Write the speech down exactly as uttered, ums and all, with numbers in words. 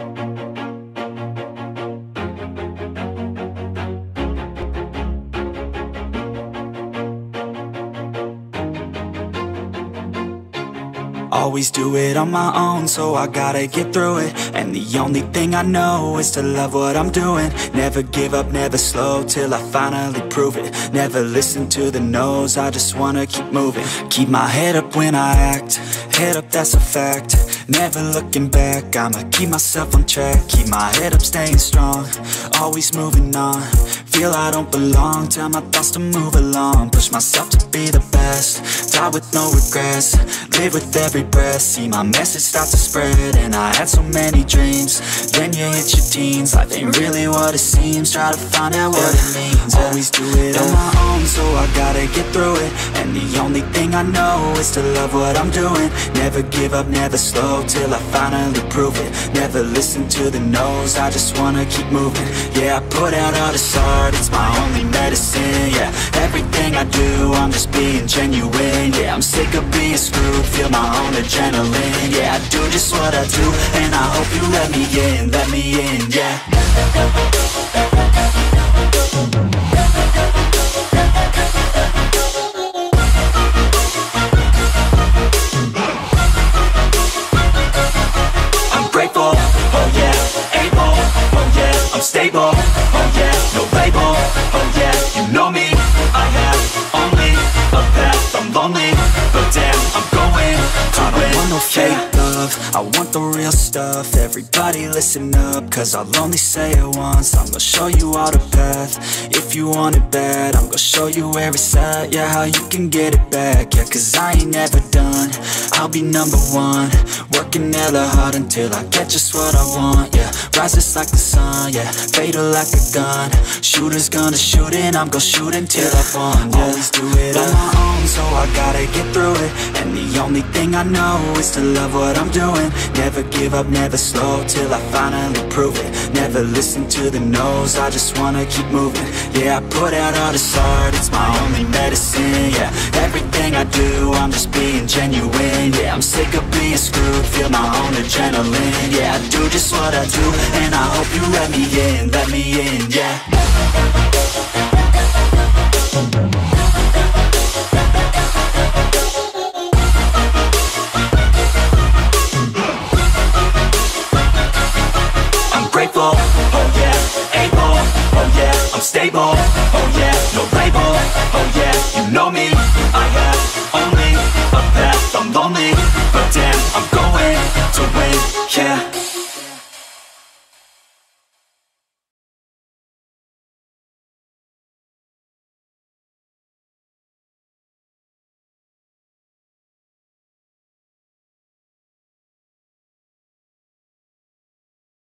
Always do it on my own, so I gotta get through it. And the only thing I know is to love what I'm doing. Never give up, never slow, till I finally prove it. Never listen to the no's, I just wanna keep moving. Keep my head up when I act, head up, that's a fact. Never looking back, I'ma keep myself on track. Keep my head up, staying strong, always moving on. Feel I don't belong, tell my thoughts to move along. Push myself to be the best, die with no regrets. Live with every breath, see my message start to spread. And I had so many dreams, then you hit your teens. Life ain't really what it seems, try to find out what it means. Always do it on my own, so I gotta get through it. And the only thing I know is to love what I'm doing. Never give up, never slow, till I finally prove it. Never listen to the no's, I just wanna keep moving. Yeah, I put out all this art, it's my only medicine. Yeah, everything I do, I'm just being genuine. Yeah, I'm sick of being screwed, feel my own adrenaline. Yeah, I do just what I do, and I hope you let me in, let me in, yeah. I'm grateful, oh yeah, able, oh yeah, I'm stable, oh yeah, no label, oh yeah, you know me, I have only a path, I'm lonely, but damn, I'm going to I don't win. Want no fake love, I want the real stuff. Everybody listen up, cause I'll only say it once. I'm gonna show you all the path, if you want it bad. I'm gonna show you where it's at, yeah, how you can get it back. Yeah, cause I ain't never done, I'll be number one. Working hella hard until I get just what I want, yeah. Rises like the sun, yeah, fatal like a gun. Shooters gonna shoot and I'm gonna shoot until I won, yeah. Always do it on my own, so I gotta get through it. And the only thing I know is to love what I'm doing. Never give up, never slow, till I finally prove it. Never listen to the no's, I just wanna keep moving. Yeah, I put out all this art, it's my only medicine. Yeah, everything I do, I'm just being genuine. Yeah, I'm sick of being screwed, feel my own adrenaline. Yeah, I do just what I do, and I hope you let me in, let me in, yeah. I'm grateful, oh yeah, able, oh yeah, I'm stable,